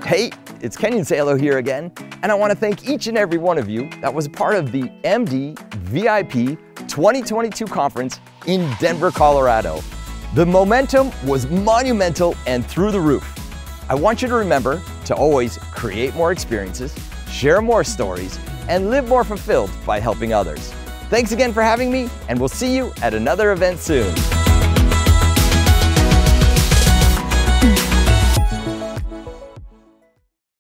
Hey, it's Kenyon Salo here again, and I want to thank each and every one of you that was a part of the MDVIP 2022 conference in Denver, Colorado. The momentum was monumental and through the roof. I want you to remember to always create more experiences, share more stories, and live more fulfilled by helping others. Thanks again for having me, and we'll see you at another event soon.